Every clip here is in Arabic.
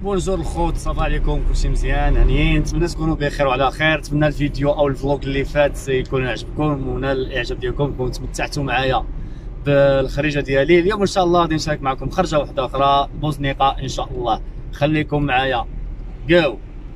بونجور الخوت، صافا عليكم؟ كلشي مزيان؟ هانيين؟ نتمنى تكونوا بخير وعلى خير. نتمنى الفيديو او الفلوق اللي فات يكون عجبكم ونال الاعجاب ديالكم، تكونوا تمتعتوا معايا بالخريجه ديالي. اليوم ان شاء الله غادي نشارك معكم خرجه واحده اخرى، بوزنيقه ان شاء الله. خليكم معايا. جو.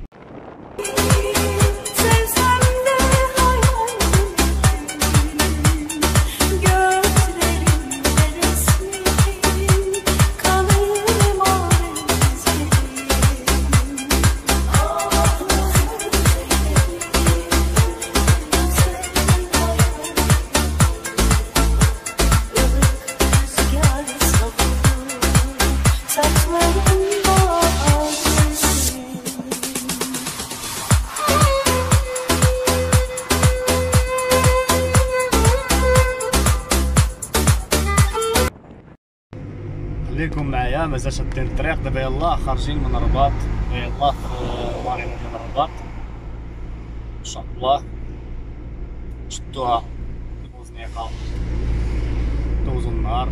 خليكم معايا، مازال شادين الطريق. دابا يلاه خارجين من الرباط، يلاه في المارينا ديال الرباط ان شاء الله. شدوها بوزنيقه، دوزو النهار.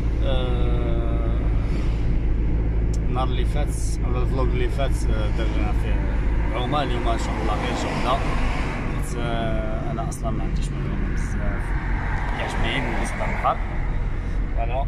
النهار اللي فات ولا الفلوق اللي فات درنا في عمان. اليوم ان شاء الله غير جوده، حيت انا اصلا ما عنديش معلومه بزاف كيعجبني بالنسبه للبحر. فوالا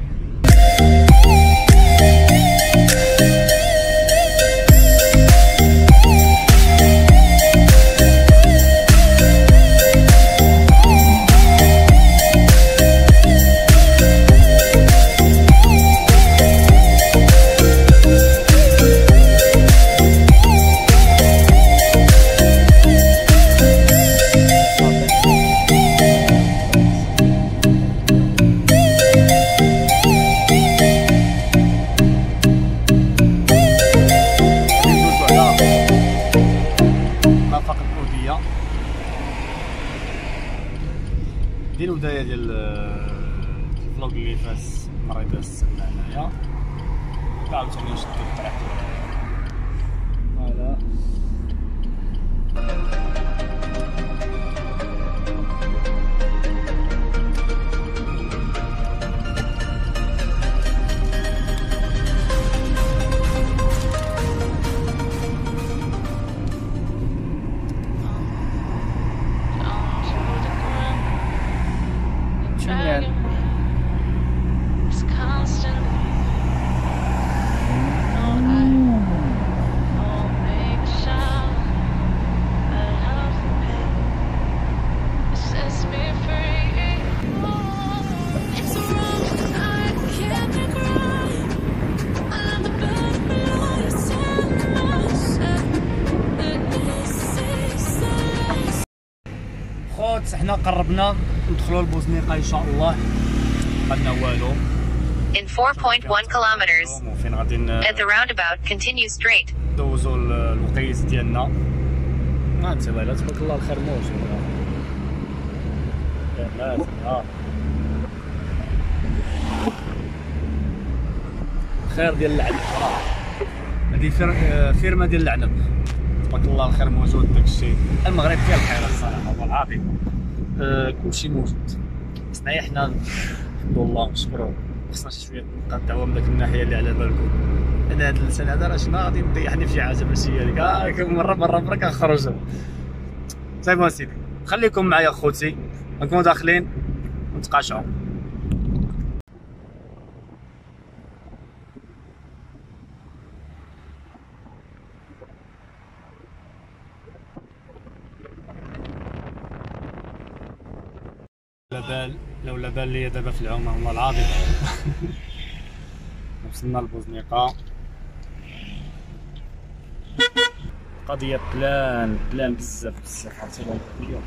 دي البدايه ديال الفلوق اللي فات المره اللي دازت هنايا. عاوتاني نشدو الطريق. فوالا خوت، حنا قربنا ندخلوا لبوزنيقه ان شاء الله. بقالنا والو. In 4.1 kilometers, وفين غادي at the roundabout, continue straight. ندوزو الوقيت ديالنا. ما انت الله تبارك الله الخير موجود. خير ديال العنب. هذه فيرما ديال العنب، تبارك الله الخير موجود. داكشي المغرب فيها الخير الصراحه والله العظيم. كلشي موجود. خصنا حنا الحمد لله ونشكرو. خصنا شويه نقطعوا من داك الناحيه اللي على بالكم. انا هاد اللسان هذا راه شنو غادي مطيحني في شي حاجه ماشي هي لك. مره كنخرج. صافي سيدي، خليكم معايا خوتي، نكونوا داخلين ونتقاشعوا. لولا بال لي دابا في العومه والله العظيم. وصلنا لبوزنيقه. قضيه بلان بزاف عرفتي اليوم.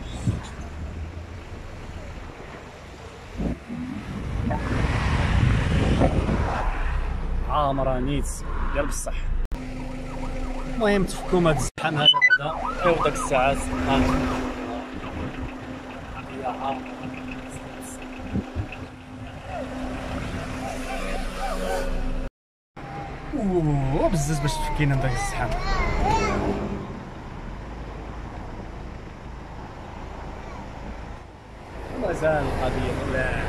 عامره نيت ديال بصح. المهم تفكوا هاد الزحام هذا بعدا. ايوا داك الساعات بزاف باش تفكينا من داك الزحام. مازال القضية لا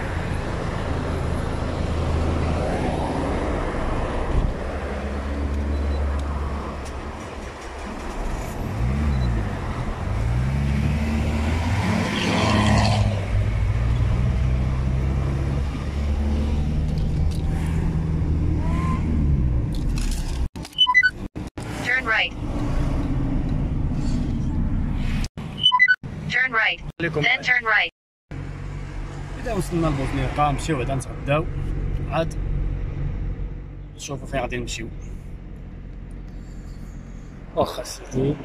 turn right. خليكم Then turn right. إذا وصلنا لبوطنيقة نمشيو بعدا نتغداو عاد نشوفو فين غادي نمشيو. واخا سيدي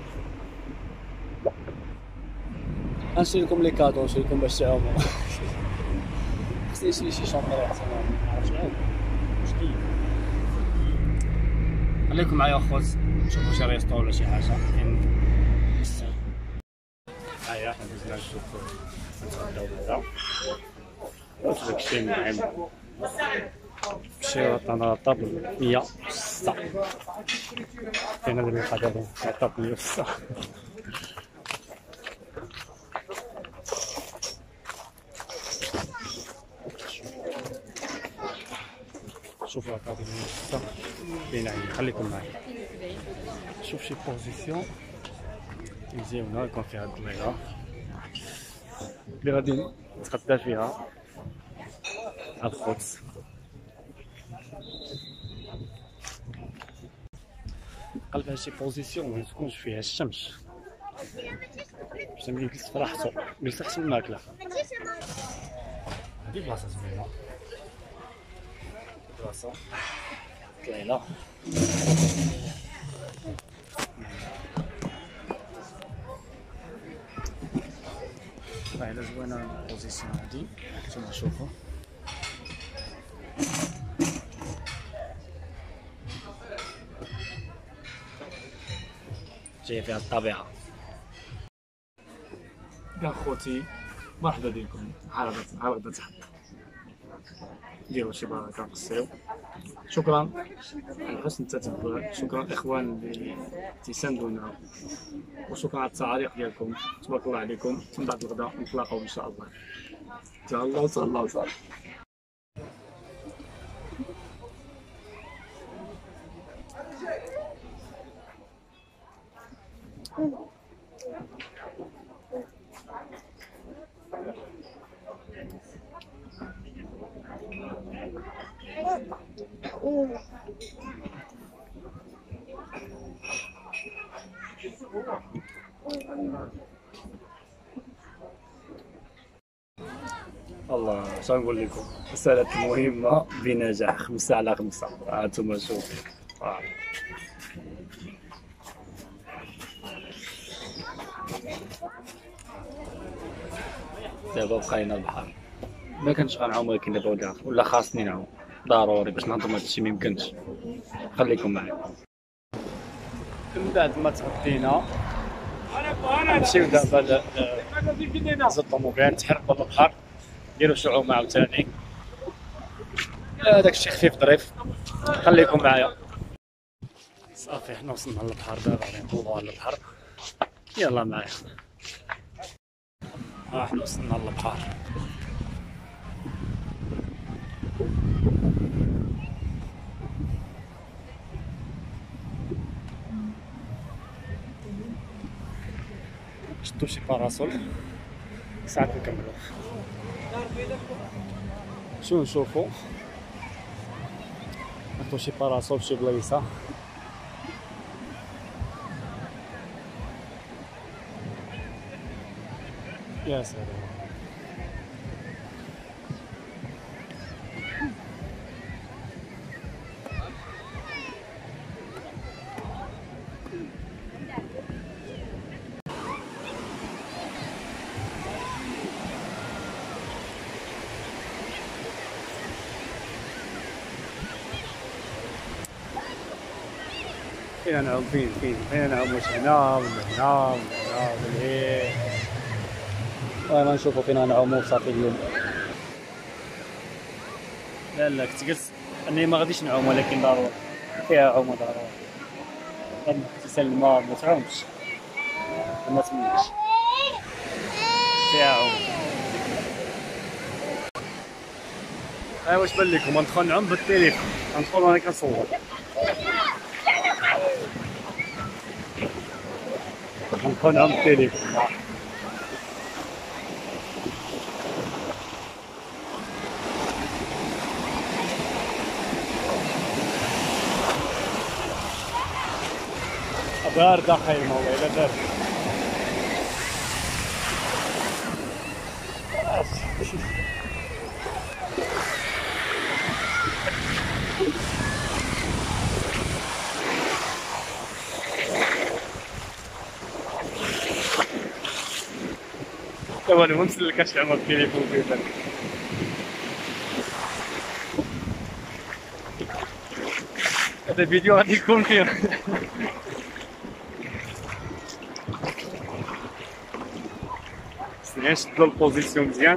غنشري لكم لي كادو، نشري لكم باش تعاومو. خصني نشري شي شومبريط معرفتش عاد واش كاين. خليكم معايا اخوات نشوفو شي ريستو ولا شي حاجة كاين بزاف. هيا حنا دوزنا نشوفو نتغداو بعدا داكشي المهم. نمشيو عطانا طابل 106 فين هاد المقادير طابل 106. شوفوا الطابل 106 بين عيني. خليكم معايا شوف شي بوزيسيون مزيانة يكون فيها الضليلة اللي غادي نتغدى فيها مع الخبز. قلب هاد شي بوزيسيون ما تكونش فيها الشمس باش نبقى جلست في راحتو، جلست احسن الماكلة. هادي بلاصة زوينة، بلاصة طليلة زوينة البوزيسيون هادي نتوما شوفو. جاية فيها الطبيعة. يا خوتي مرحبا بكم، بحال هكدا تحت ديروا شي بركة قصيو. شكرا على حسن التتبع، شكرا الاخوان اللي تيساندونا، وشكرا على التعاليق ديالكم. تبارك الله عليكم. من بعد الغداء نتلاقاو ان شاء الله. تهلاو تهلاو تهلاو. الله شنو نقول لكم، سالت المهمة بنجاح 5/5. هانتوما شوفوا. دابا بقينا البحر، ما كنتش غنعوم ولكن دابا ولا خاصني نعوم ضروري باش نهضم هادشي ميمكنش. خليكم معايا. من بعد ما تغدينا نمشيو دابا لزد الطوموبيل نتحركو للبحر نديرو شي عومة عاوتاني. داك الشيء خفيف ظريف. خليكم معايا. صافي حنا وصلنا للبحر دابا غادي نطلعو على البحر. يلا معايا. حنا وصلنا للبحر. شدو شي باراسول ساعات نكملو. شنو نشوفو ناخدو شي باراسول فشي بلايصة. يا سلام. فين نعوم فين نعوم؟ واش هنا ولا هنا ولا هنا ولا هيه؟ المهم نشوفو فين نعومو صافي اليوم. لا كنت قلت اني ما غاديش نعوم ولكن ضروري فيها عومة ضروري. غادي تسال الماء ما تعومش ما تمنيش فيها عومة. واش بان لكم ندخل نعوم بالتليفون، ندخل وانا كنصور. ندخل نعوم بالتليفون. باردة خيمة والله إلا باردة. هو انا ما مسلكاش عمر التليفون في بالك. هذا الفيديو غادي يكون فيه خصني نشدو البوزيسيون مزيان.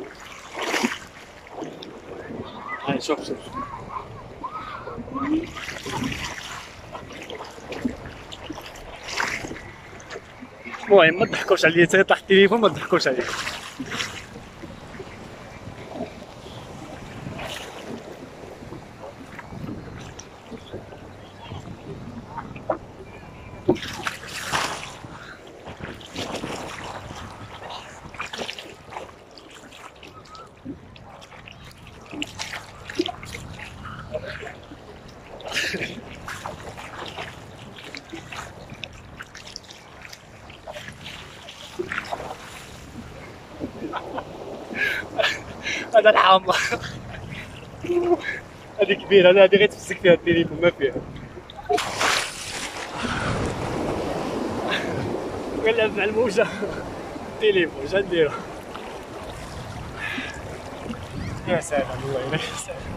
هاي شوف المهم ما تضحكوش عليا، تيطيح التليفون ما تضحكوش عليا. هذا الحامض هذه كبيرة، هذه غير تمسك فيها التليفون ما فيها. كنلعب مع الموجة التليفون اش نديرو؟ يا سلام والله يا سلام.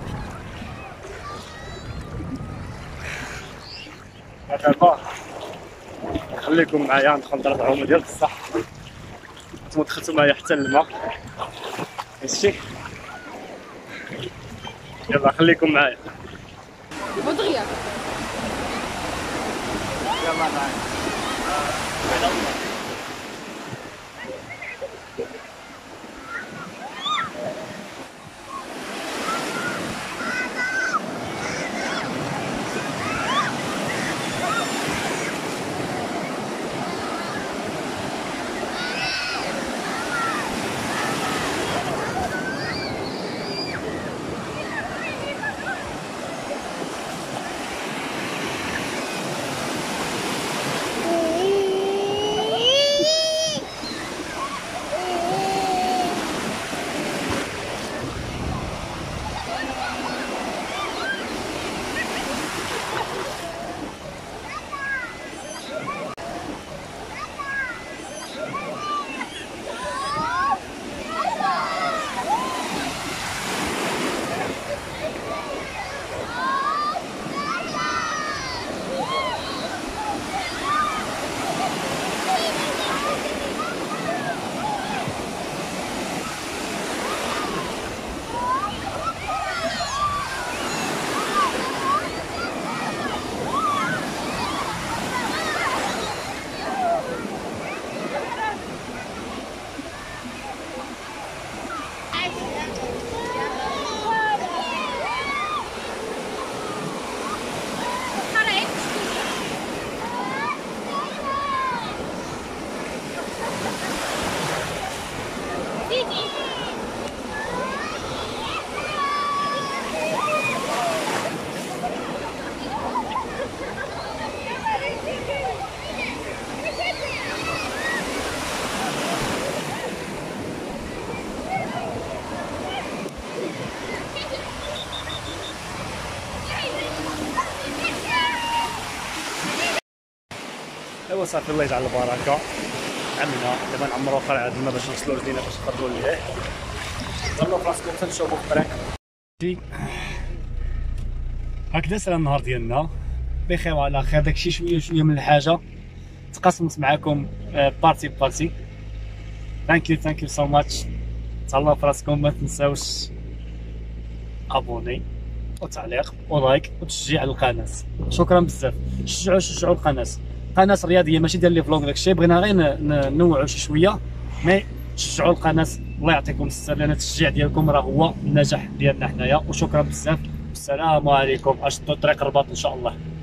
دابا خليكم معايا ندخل نضرب عومة ديال بصح، نتوما دخلتو معايا حتى الماء ماشي. يلا خليكم معايا. دغيا يلا معايا. ايوا صافي الله يجعل البركه. عملنا دابا نعمرو اخر عاد الماء باش نغسلو رجلينا باش نخرجو ليه. تهلاو في راسكم تنشوفو في الطريق. هكذا سال النهار ديالنا بخير وعلى خير. داكشي شويه من الحاجه تقاسمت معكم بارتي بارتي. ثانك يو سو ماتش. تهلاو في راسكم، ما تنساوش ابوني وتعليق ولايك وتشجيع القناه. شكرا بزاف. شجعوا القناه. قناه رياضيه ماشي ديال لي فلوغ داكشي، بغينا غير ننوعوا شي شويه، مي تشجعوا القناه. الله يعطيكم الصحه، لان التشجيع ديالكم راه هو النجاح ديالنا حنايا. وشكرا بزاف، والسلام عليكم. اشدوا طريق الرباط ان شاء الله.